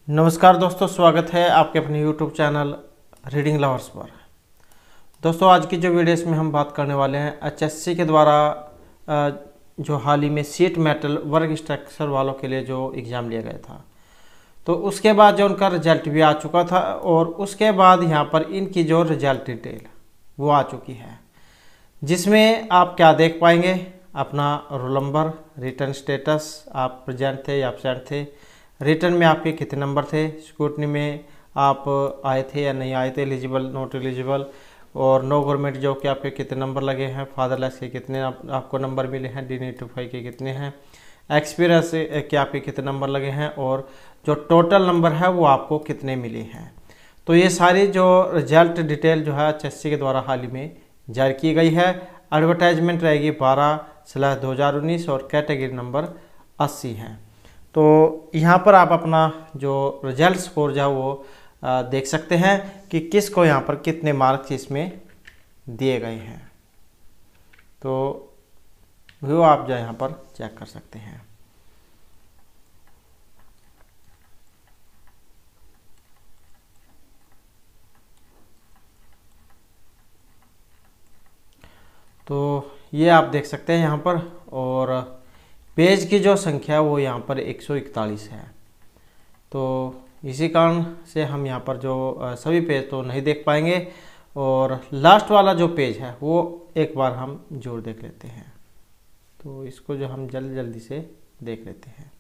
नमस्कार दोस्तों, स्वागत है आपके अपने YouTube चैनल रीडिंग लवर्स पर। दोस्तों, आज की जो वीडियो इसमें हम बात करने वाले हैं HSC के द्वारा जो हाल ही में शीट मेटल वर्ग स्ट्रक्चर वालों के लिए जो एग्ज़ाम लिया गया था, तो उसके बाद जो उनका रिजल्ट भी आ चुका था और उसके बाद यहाँ पर इनकी जो रिजल्ट डिटेल वो आ चुकी है, जिसमें आप क्या देख पाएंगे, अपना रोल नंबर, रिटर्न स्टेटस, आप प्रेजेंट थे या एब्सेंट थे, रिटर्न में आपके कितने नंबर थे, स्क्रूटनी में आप आए थे या नहीं आए थे, एलिजिबल नॉट एलिजिबल, और नो गवर्नमेंट जॉब के आपके कितने नंबर लगे हैं, फादरलेस के कितने आपको नंबर मिले हैं, D-95 के कितने हैं, एक्सपीरियंस के आपके कितने नंबर लगे हैं, और जो टोटल नंबर है वो आपको कितने मिले हैं। तो ये सारी जो रिजल्ट डिटेल जो है HSC के द्वारा हाल ही में जारी की गई है। एडवर्टाइजमेंट रहेगी 12/2019 और कैटेगरी नंबर 80 है। तो यहाँ पर आप अपना जो रिजल्ट स्कोर जो है वो देख सकते हैं कि किसको यहाँ पर कितने मार्क्स इसमें दिए गए हैं। तो वो आप जो यहाँ पर चेक कर सकते हैं। तो ये आप देख सकते हैं यहाँ पर, और पेज की जो संख्या है वो यहाँ पर 141 है। तो इसी कारण से हम यहाँ पर जो सभी पेज तो नहीं देख पाएंगे, और लास्ट वाला जो पेज है वो एक बार हम जरूर देख लेते हैं। तो इसको जो हम जल्दी से देख लेते हैं।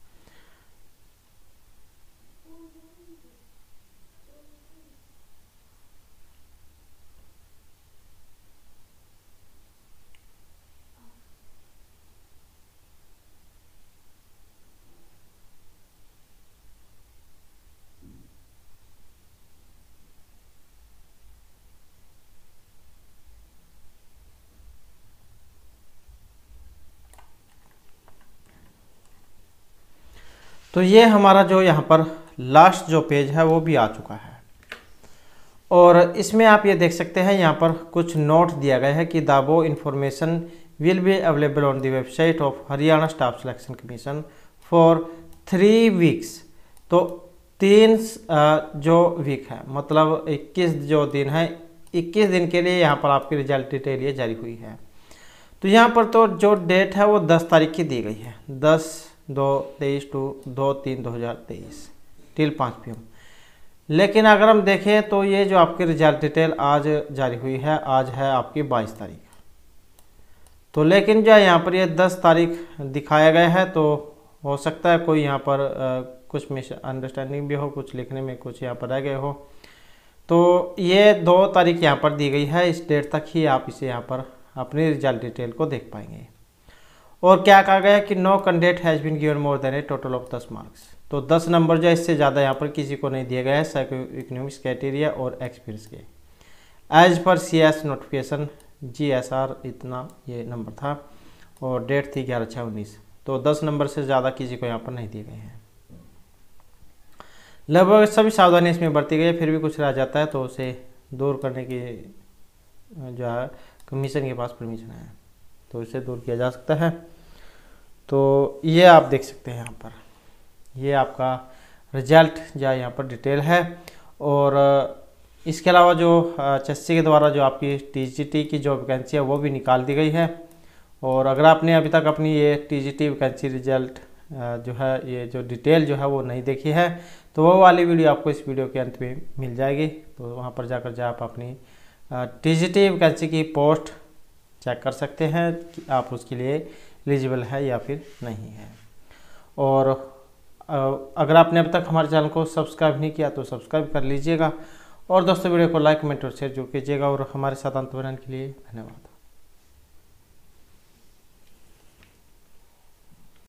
तो ये हमारा जो यहाँ पर लास्ट जो पेज है वो भी आ चुका है, और इसमें आप ये देख सकते हैं यहाँ पर कुछ नोट दिया गया है कि the above information will be available on the website of Haryana staff selection commission for 3 weeks. तो 3 जो वीक है मतलब 21 जो दिन है, 21 दिन के लिए यहाँ पर आपकी रिजल्ट डिटेल ये जारी हुई है। तो यहाँ पर तो जो डेट है वो 10 तारीख की दी गई है, 10/2/23 टू 2/3/2023 टिल 5 PM। लेकिन अगर हम देखें तो ये जो आपकी रिजल्ट डिटेल आज जारी हुई है, आज है आपकी 22 तारीख। तो लेकिन जो यहाँ पर ये 10 तारीख दिखाया गया है, तो हो सकता है कोई यहाँ पर कुछ मिसअंडरस्टैंडिंग भी हो, कुछ लिखने में कुछ यहाँ पर रह गए हो। तो ये 2 तारीख यहाँ पर दी गई है, इस डेट तक ही आप इसे यहाँ पर अपनी रिजल्ट डिटेल को देख पाएंगे। और क्या कहा गया है कि no candidate has been given more than a total of 10 marks. तो 10 नंबर जो है इससे ज़्यादा यहाँ पर किसी को नहीं दिया गया है साइको इकोनॉमिक्स क्राइटेरिया और एक्सपीरियंस के। एज पर CS नोटिफिकेशन GSR इतना ये नंबर था, और डेट थी 11/6/19। तो 10 नंबर से ज़्यादा किसी को यहाँ पर नहीं दिए गए हैं। लगभग सभी सावधानी इसमें बरती गई है, फिर भी कुछ रह जाता है तो उसे दूर करने की जो है कमीशन के पास परमिशन है, तो इसे दूर किया जा सकता है। तो ये आप देख सकते हैं यहाँ पर, ये आपका रिजल्ट जो यहाँ पर डिटेल है। और इसके अलावा जो HSC के द्वारा जो आपकी TGT की जो वैकेंसी है वो भी निकाल दी गई है। और अगर आपने अभी तक अपनी ये TGT वैकेंसी रिजल्ट जो है ये जो डिटेल जो है वो नहीं देखी है, तो वो वाली वीडियो आपको इस वीडियो के अंत में मिल जाएगी। तो वहाँ पर जाकर जो आप अपनी TGT वैकेंसी की पोस्ट चेक कर सकते हैं कि आप उसके लिए एलिजिबल है या फिर नहीं है। और अगर आपने अब तक हमारे चैनल को सब्सक्राइब नहीं किया तो सब्सक्राइब कर लीजिएगा, और दोस्तों वीडियो को लाइक, कमेंट और शेयर जरूर कीजिएगा। और हमारे साथ अंत बनाने के लिए धन्यवाद।